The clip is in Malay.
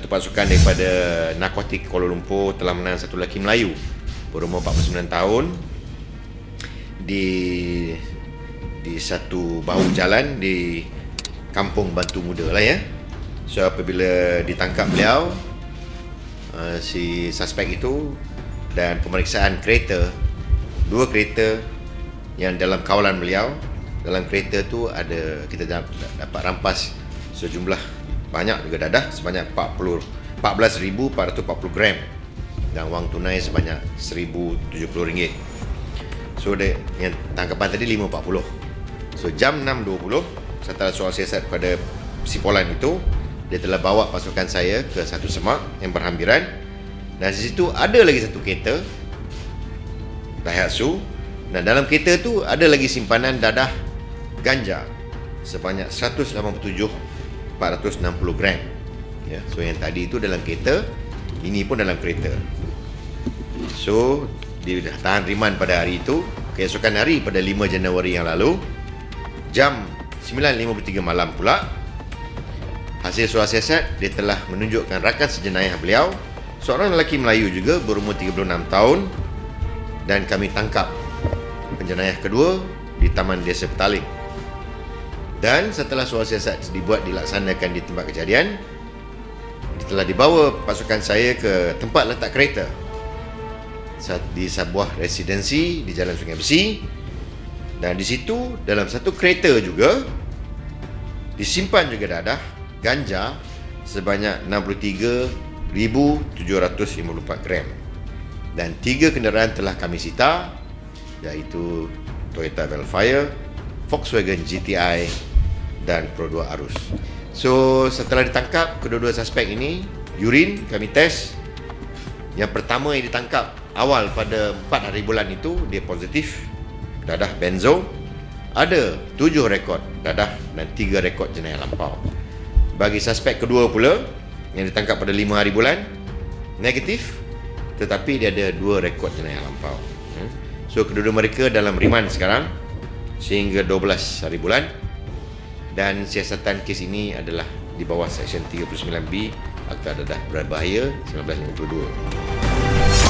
satu pasukan daripada narkotik Kuala Lumpur telah menang satu lelaki Melayu berumur 49 tahun di satu bahu jalan di Kampung Bantu Muda lah ya. So apabila ditangkap beliau, si suspek itu, dan pemeriksaan kereta, dua kereta yang dalam kawalan beliau, dalam kereta tu ada, kita dapat rampas sejumlah banyak juga dadah sebanyak 14,440 gram dan wang tunai sebanyak RM1,070. So yang tangkapan tadi 5.40. So jam 6.20 setelah soal siasat pada simpolan itu, dia telah bawa pasukan saya ke satu semak yang berhampiran, dan di situ ada lagi satu kereta Daihatsu, dan dalam kereta tu ada lagi simpanan dadah ganja sebanyak 187,460 gram. Ya, so yang tadi itu dalam kereta, ini pun dalam kereta. So dia dah tahan riman pada hari itu. Keesokan hari pada 5 Januari yang lalu, jam 9.53 malam pula, hasil soal siasat, dia telah menunjukkan rakan sejenayah beliau, seorang lelaki Melayu juga berumur 36 tahun, dan kami tangkap penjenayah kedua di Taman Desa Petaling. Dan setelah soal siasat dilaksanakan di tempat kejadian, dia telah dibawa pasukan saya ke tempat letak kereta di sebuah residensi di Jalan Sungai Besi, dan di situ dalam satu kereta juga disimpan juga dadah ganja sebanyak 63,754 gram, dan 3 kenderaan telah kami sita, iaitu Toyota Velfire, Volkswagen GTI dan Pro 2 Arus. So setelah ditangkap kedua-dua suspek ini, urin kami test. Yang pertama yang ditangkap awal pada 4 hari bulan itu, dia positif dadah benzo, ada 7 rekod dadah dan 3 rekod jenayah lampau. Bagi suspek kedua pula yang ditangkap pada 5 hari bulan, negatif, tetapi dia ada 2 rekod jenayah lampau. So kedua-dua mereka dalam riman sekarang sehingga 12 hari bulan, dan siasatan kes ini adalah di bawah Seksyen 39B Akta Dadah Berbahaya 1952.